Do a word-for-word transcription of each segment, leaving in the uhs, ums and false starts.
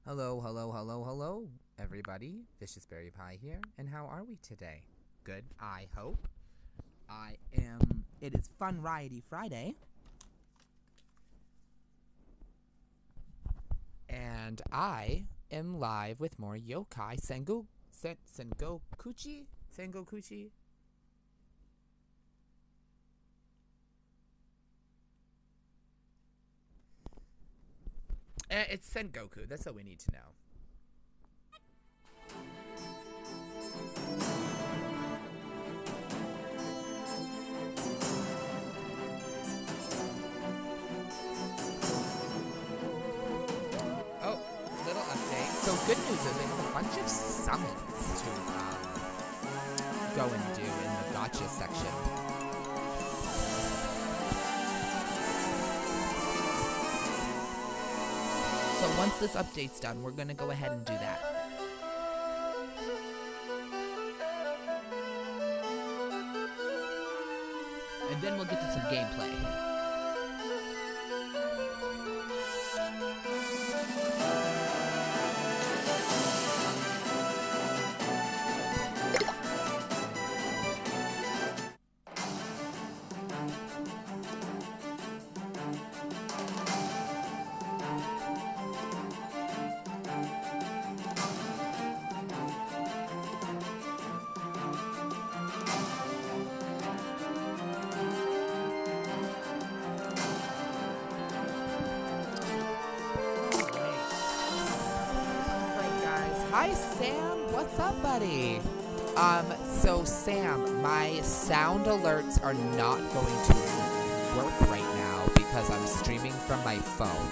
Hello, hello, hello, hello, everybody. Vicious Berry Pie here, and how are we today? Good, I hope. I am. It is Fun Riety Friday, and I am live with more yokai Sango Sen, Sangokushi Sangokushi. Uh, it's Sengoku. That's all we need to know. Oh, little update. So good news is they have a bunch of summons to um, go and do in the gacha section. So once this update's done, we're gonna go ahead and do that. And then we'll get to some gameplay. Hi, Sam. What's up, buddy? Um, so, Sam, my sound alerts are not going to work right now because I'm streaming from my phone.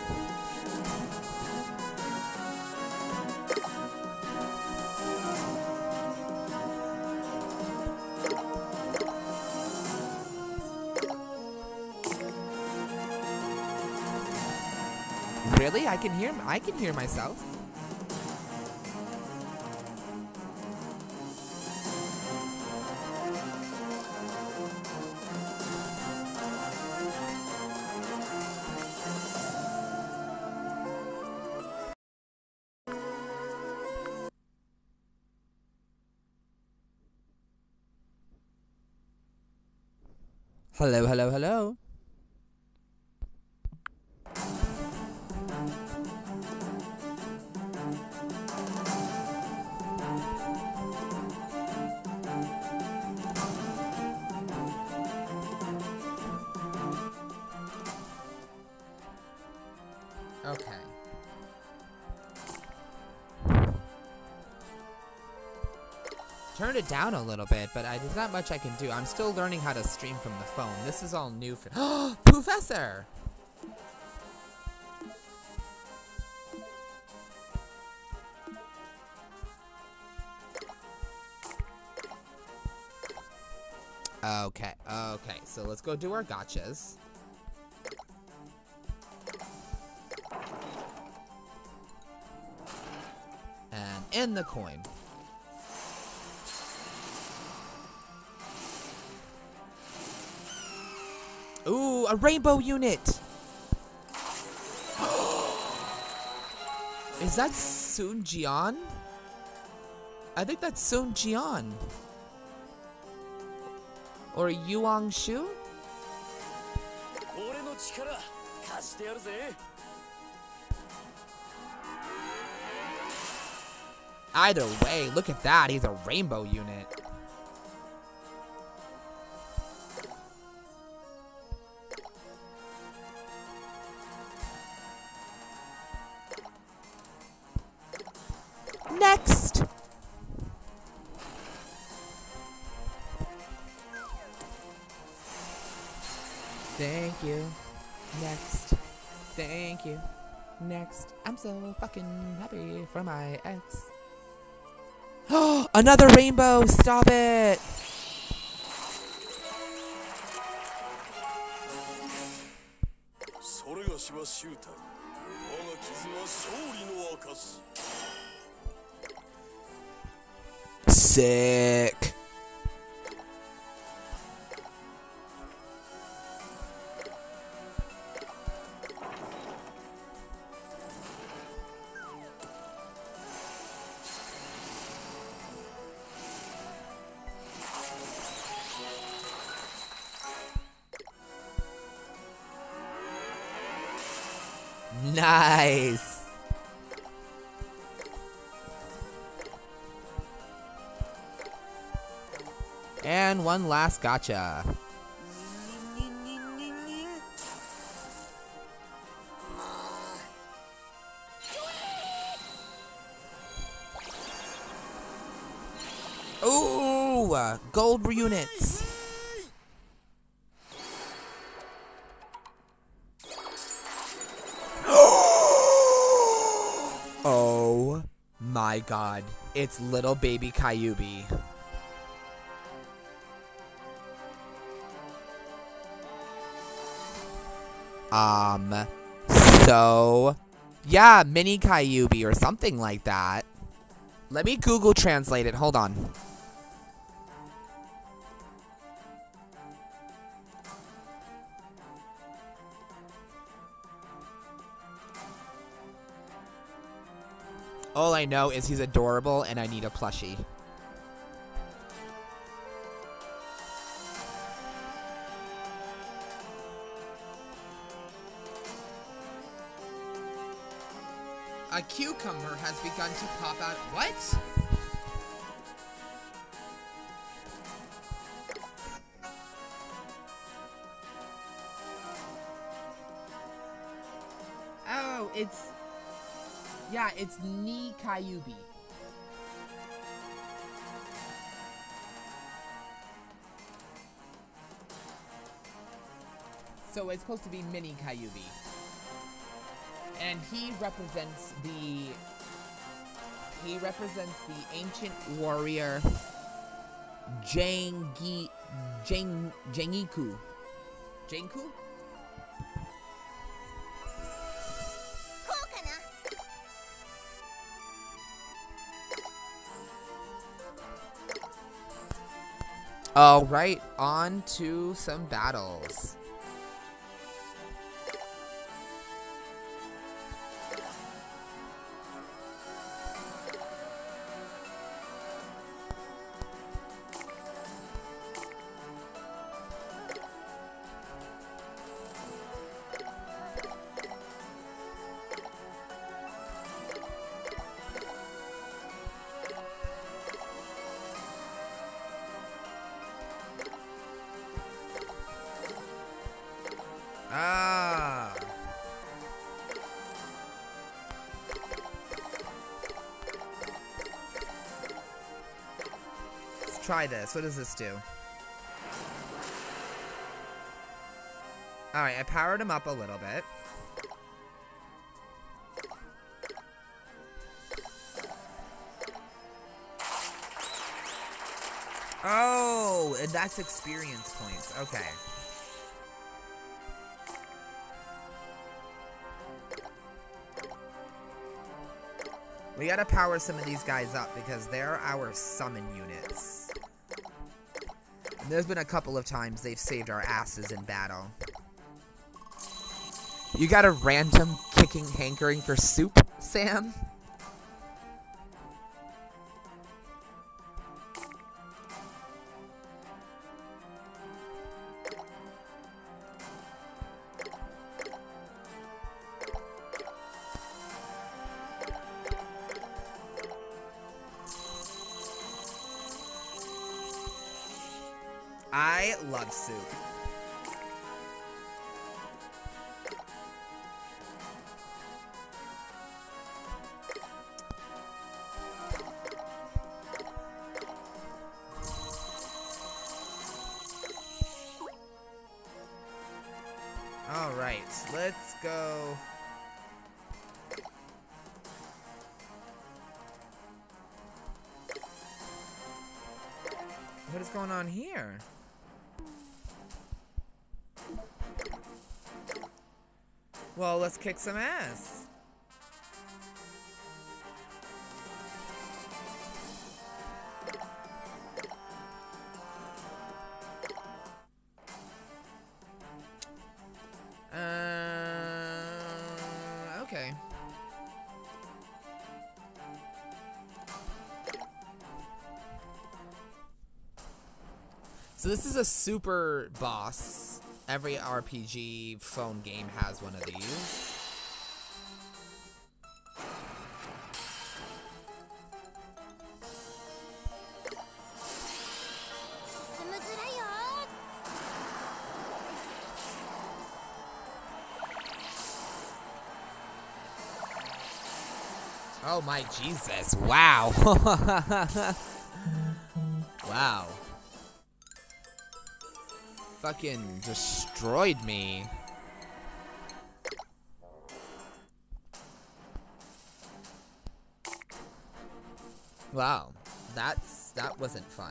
Really? I can hear I can hear myself. Hello, hello, hello. Okay. Turn it down a little bit, but I, there's not much I can do. I'm still learning how to stream from the phone. This is all new for- Professor! Okay, okay, so let's go do our gachas. And in the coin. Ooh, a rainbow unit! Is that Sun Jian? I think that's Sun Jian. Or Yuang Shu? Either way, look at that, he's a rainbow unit. Next! Thank you. Next. Thank you. Next. I'm so fucking happy for my ex. Oh, another rainbow! Stop it! Sick. Nice. And one last gacha. Ooh, uh, gold units. Oh my god, it's little baby Kyubi. Um, so, yeah, Mini Kyubi or something like that. Let me Google translate it, hold on. All I know is he's adorable and I need a plushie. A cucumber has begun to pop out. What? Oh, it's... Yeah, it's Mini Kyubi. So it's supposed to be Mini Kyubi. And he represents the... He represents the ancient warrior Jangi... Jang... Jangiku. Janku? All right, on to some battles. Ah. Let's try this. What does this do? Alright, I powered him up a little bit. Oh, and that's experience points. Okay. We gotta power some of these guys up because they're our summon units. And there's been a couple of times they've saved our asses in battle. You got a random kicking hankering for soup, Sam? I love soup. All right, let's go. What is going on here? Well, let's kick some ass. Uh, okay. So this is a super boss. Every R P G phone game has one of these. Oh my Jesus, wow. Wow. Fucking destroyed me. Wow, that's, that wasn't fun.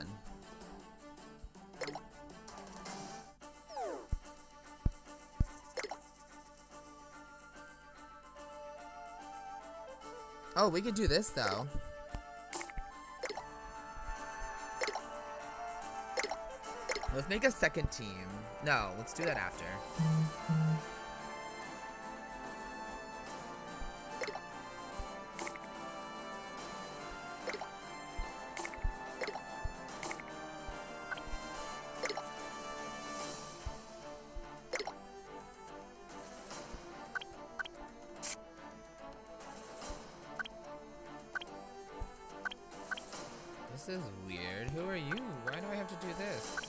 Oh, we could do this though. Let's make a second team. No, let's do that after. This is weird. Who are you? Why do I have to do this?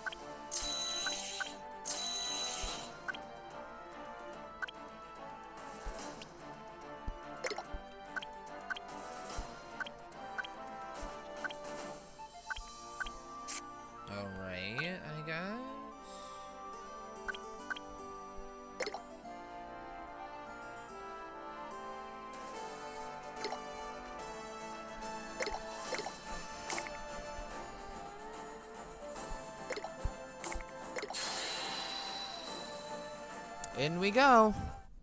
Alright, I guess. In we go.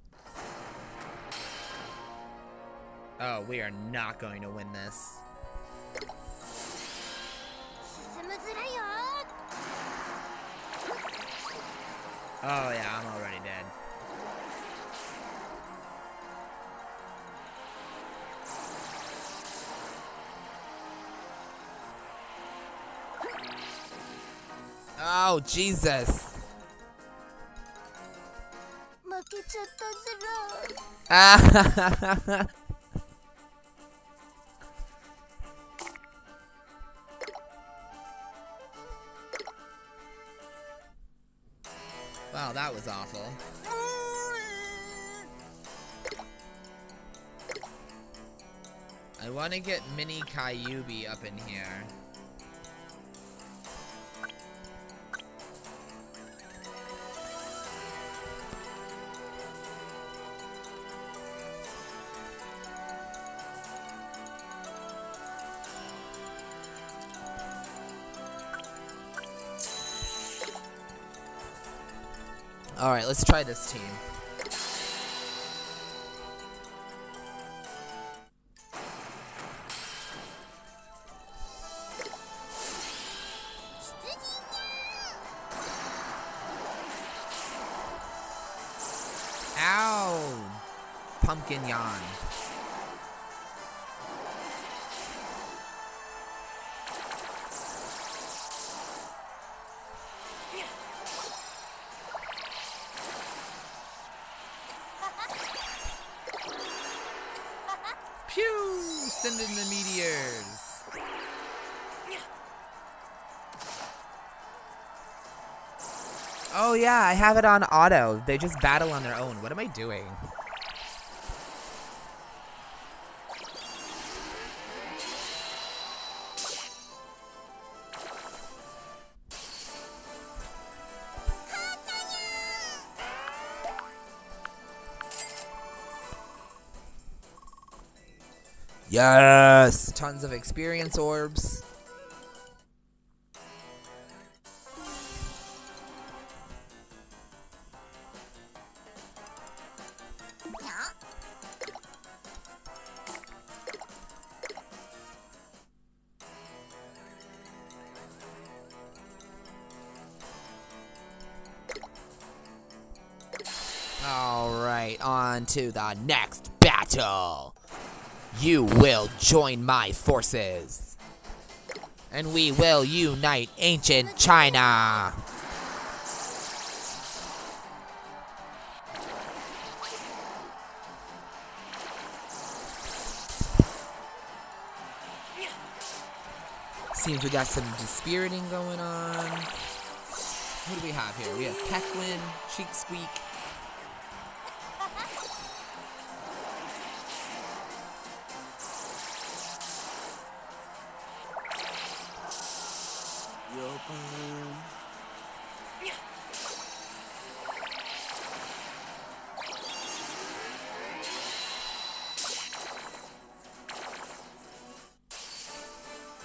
Oh, we are not going to win this. Oh yeah, I'm already dead. Oh, Jesus. Ah. Wow, that was awful. I want to get Mini Kyubi up in here. Alright, let's try this team. Ow! Pumpkin yawn. Pew! Send in the meteors. Oh yeah, I have it on auto. They just battle on their own. What am I doing? Yes! Tons of experience orbs. Alright, on to the next battle. You will join my forces, and we will unite ancient China. Seems we got some dispiriting going on. Who do we have here? We have Peckpockets, Cheek Squeak.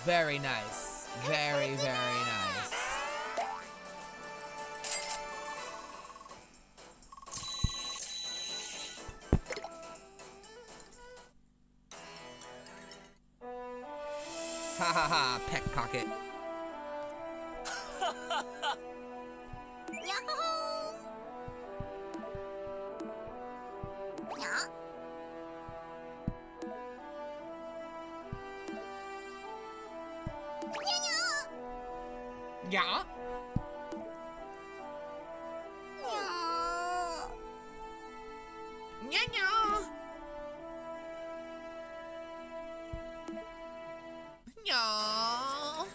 Very nice. Very, very nice. Ha ha ha, Peckpocket. Yeah. Yeah, yeah. Yeah.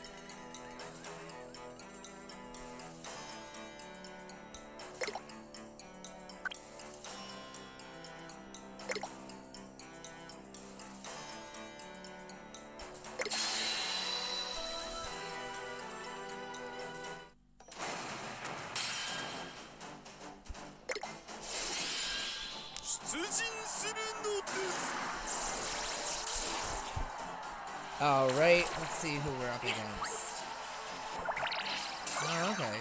All right, let's see who we're up against. Oh, okay.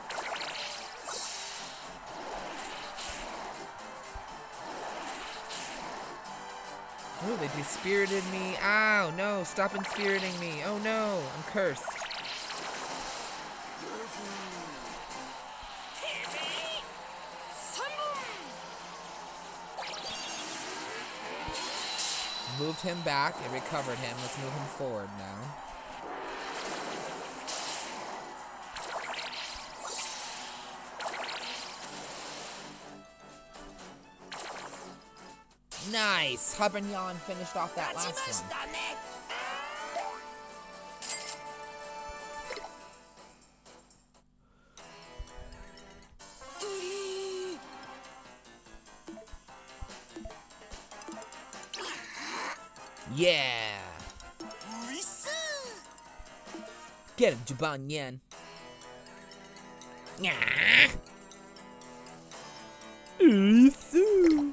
Oh, they dispirited me. Ow, no, stop inspiriting me. Oh no, I'm cursed. Moved him back, it recovered him. Let's move him forward now. Nice! Hub and Yawn finished off that last one. Yeah! Get him, Juban Yen. Yeah! Urisu!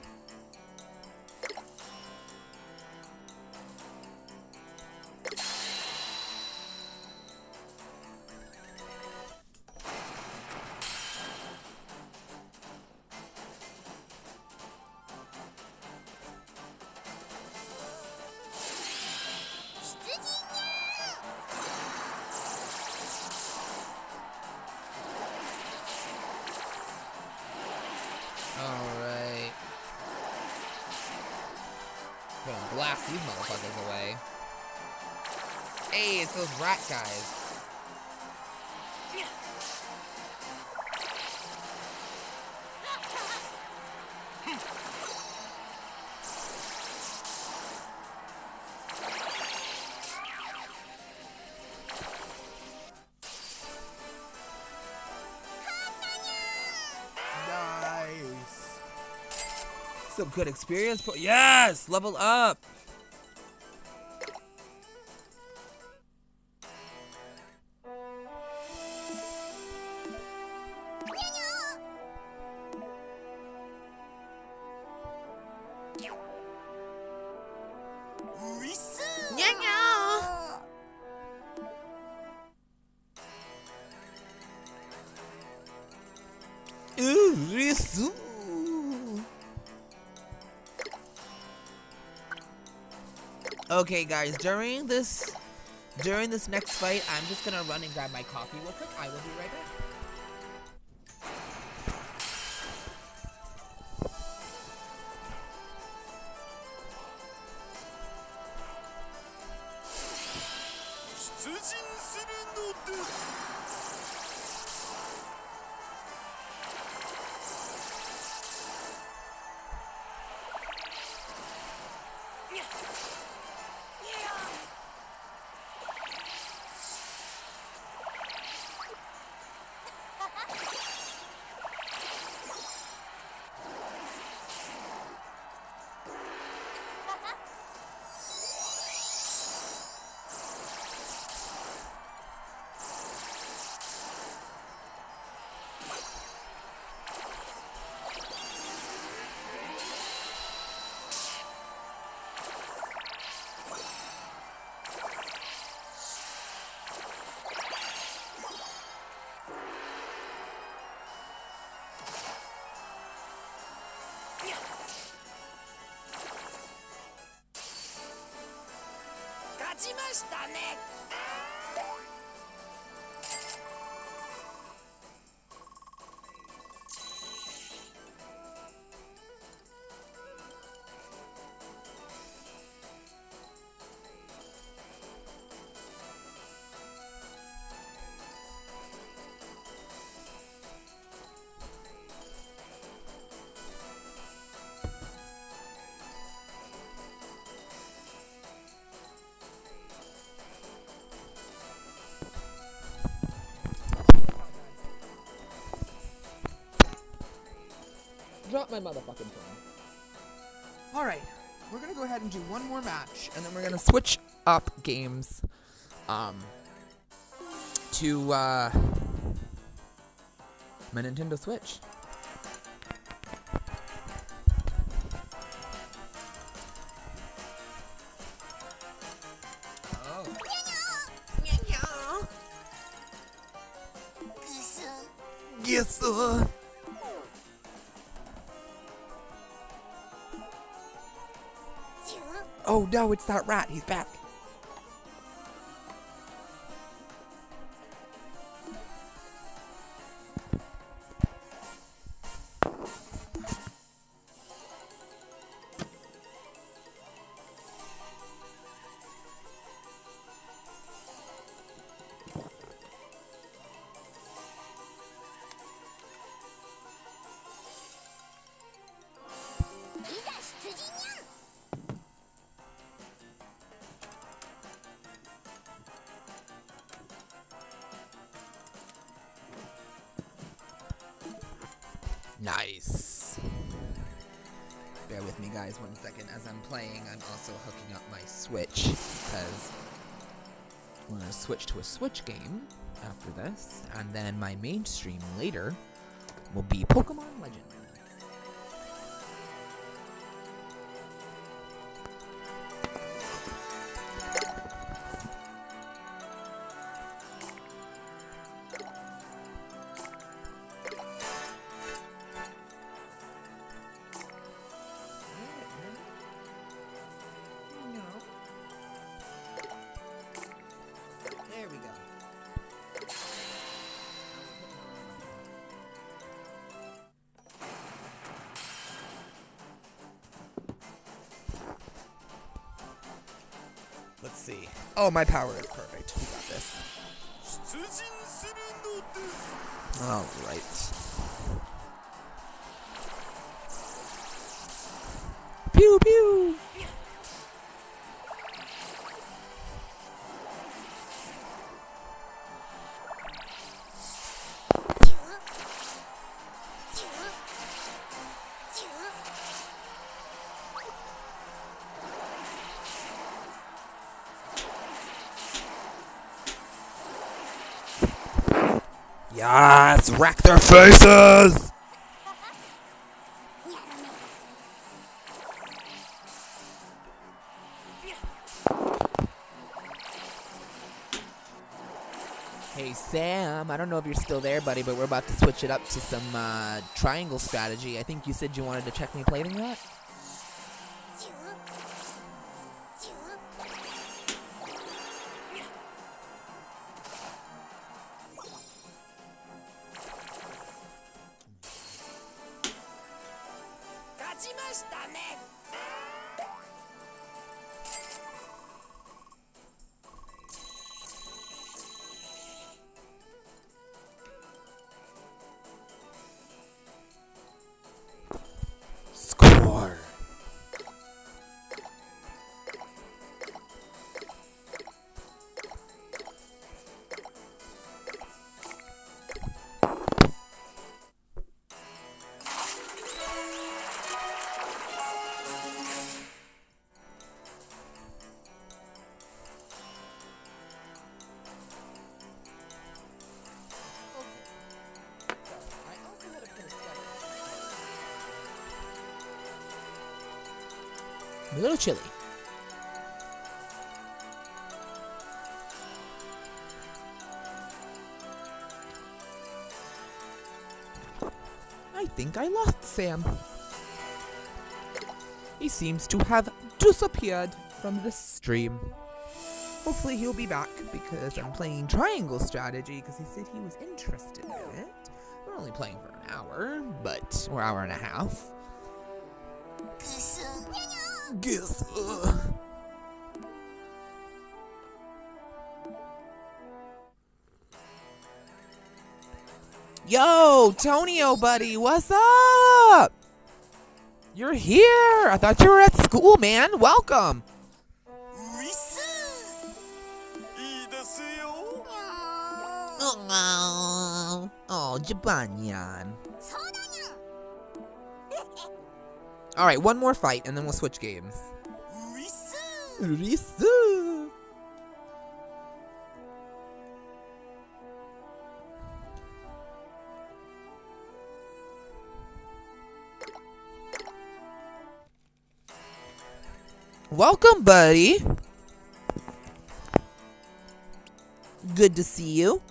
Alright. Gonna blast these motherfuckers away. Hey, it's those rat guys. Some good experience, but yes, level up. Ooh, Risu. Okay, guys, during this during this next fight, I'm just gonna run and grab my coffee real quick. I will be right back. Drop my motherfucking phone. Alright, we're gonna go ahead and do one more match, and then we're gonna switch up games um, to uh, my Nintendo Switch. Oh. Yes, sir. Oh no, it's that rat. He's back. Nice. Bear with me, guys, one second. As I'm playing, I'm also hooking up my Switch, because we're going to switch to a Switch game after this, and then my main stream later will be Pokemon Legends. There we go. Let's see. Oh, my power is perfect. We got this. All right. Pew pew. Yes, wreck their faces! Hey Sam, I don't know if you're still there, buddy, but we're about to switch it up to some uh, triangle strategy. I think you said you wanted to check me playing that? Score. A little chilly. I think I lost Sam. He seems to have disappeared from the stream. Hopefully he'll be back because I'm playing triangle strategy because he said he was interested in it. We're only playing for an hour, but or hour and a half. Guess. Uh. Yo, Tonio, buddy, what's up? You're here. I thought you were at school, man. Welcome. Oh, oh, Japanyan. All right, one more fight, and then we'll switch games. Risu. Welcome, buddy. Good to see you.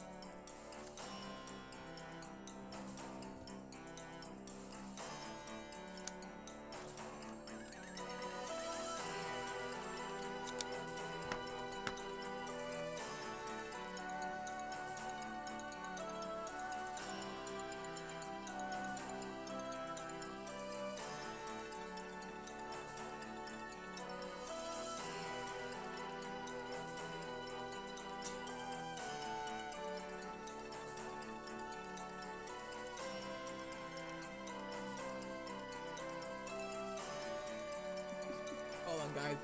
Hold on, guys.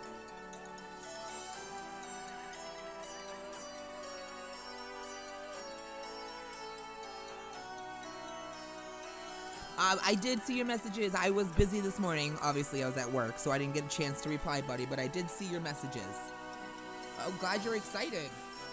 Uh, I did see your messages. I was busy this morning. Obviously, I was at work, so I didn't get a chance to reply, buddy, but I did see your messages. Oh, glad you're excited.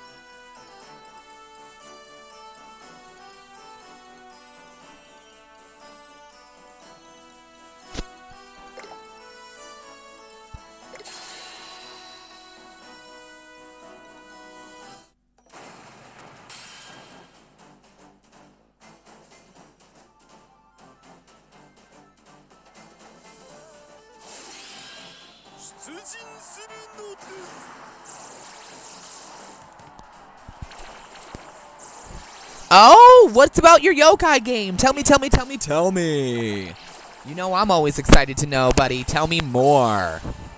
Oh, what's about your yokai game? Tell me, tell me, tell me, tell me. You know I'm always excited to know, buddy. Tell me more.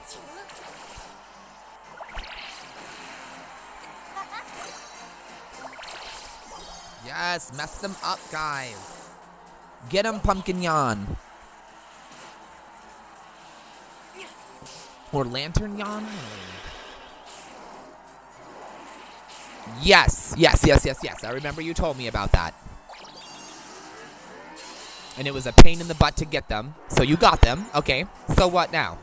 Yes, mess them up, guys. Get him, Pumpkin Yan. Or Lantern Yan? Yes, yes, yes, yes, yes. I remember you told me about that. And it was a pain in the butt to get them. So you got them. Okay. So what now?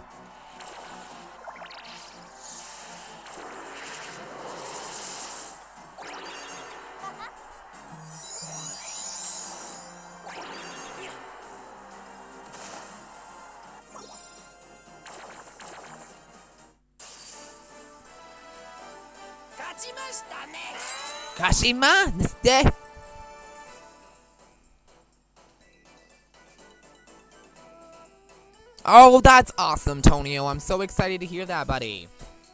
Kashima, niste. Oh, that's awesome, Tonio. I'm so excited to hear that, buddy.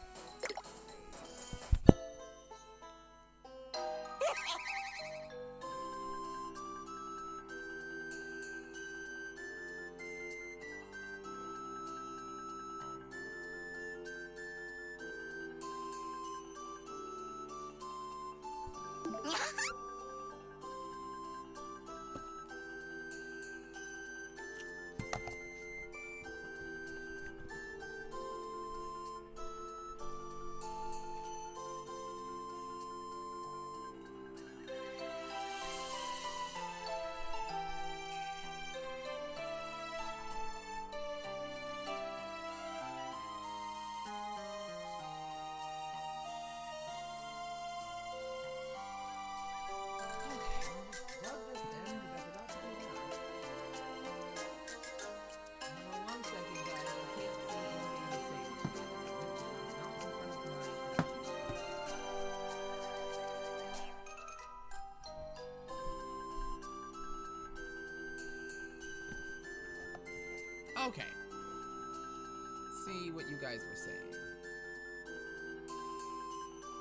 Okay. See what you guys were saying.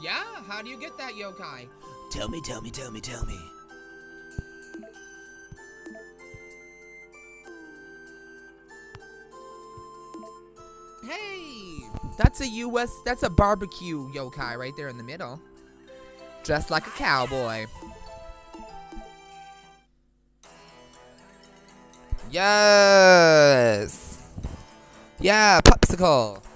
Yeah, how do you get that yokai? Tell me, tell me, tell me, tell me. Hey, that's a U S, that's a barbecue yokai right there in the middle. Dressed like a cowboy. Yes. Yeah, popsicle.